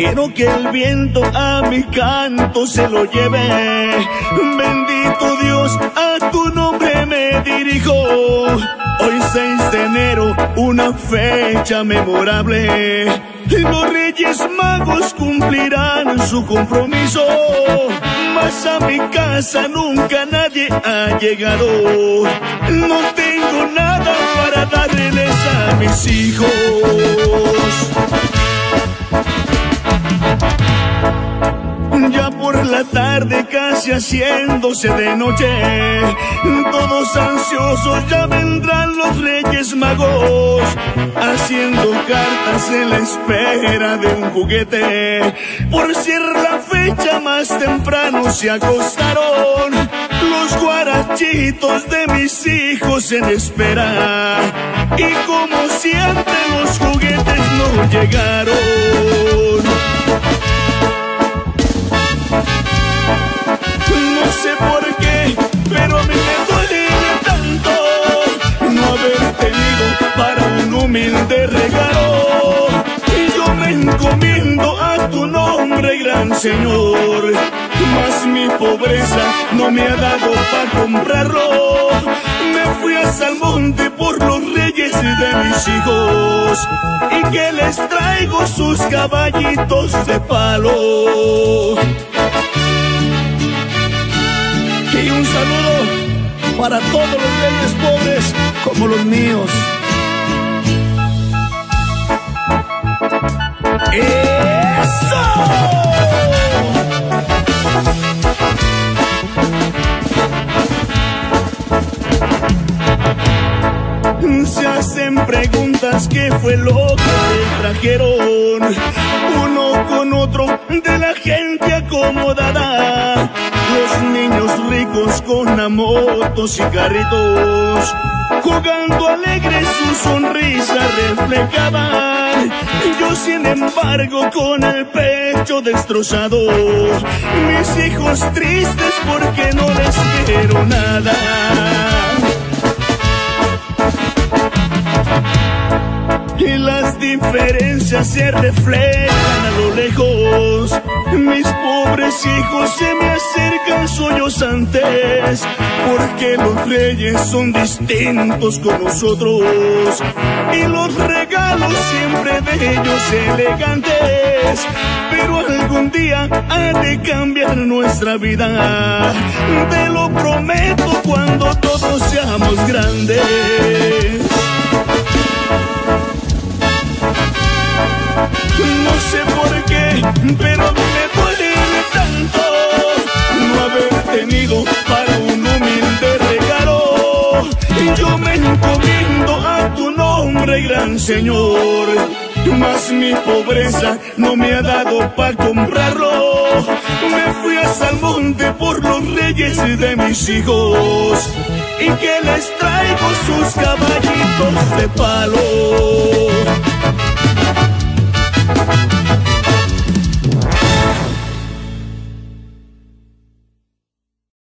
Quiero que el viento a mi canto se lo lleve. Bendito Dios, a tu nombre me dirijo. Hoy 6 de enero, una fecha memorable. Los Reyes Magos cumplirán su compromiso, mas a mi casa nunca nadie ha llegado. No tengo nada para darles a mis hijos. Ya por la tarde, casi haciéndose de noche, todos ansiosos ya vendrán los Reyes Magos, haciendo cartas en la espera de un juguete. Por ser la fecha, más temprano se acostaron los guarachitos de mis hijos en espera. Y como siempre los juguetes no llegaron. No sé por qué, pero a mí me duele tanto no haber tenido para un humilde regalo. Y yo me encomiendo a tu nombre, gran Señor, mas mi pobreza no me ha dado para comprarlo. Me fui hasta el monte por los reyes de mis hijos, y que les traigo sus caballitos de palo. Y un saludo para todos los reyes pobres como los míos. ¡Eso! Se hacen preguntas, ¿qué fue lo que te trajeron? Uno con otro de la gente acomodada. Los niños ricos con motos y carritos, jugando alegres su sonrisa reflejaban. Yo sin embargo con el pecho destrozado, mis hijos tristes porque no les quiero nada. Y las diferencias se reflejan a lo lejos. Mis pobres hijos se me acercan sollozantes, porque los reyes son distintos con nosotros, y los regalos siempre de ellos elegantes. Pero algún día ha de cambiar nuestra vida, te lo prometo, cuando todos seamos grandes. No sé por qué, pero a mí me duele tanto no haber tenido para un humilde regalo. Y yo me encomiendo a tu nombre, gran Señor, mas mi pobreza no me ha dado para comprarlo. Me fui hasta el monte por los reyes de mis hijos, y que les traigo sus caballitos de palo.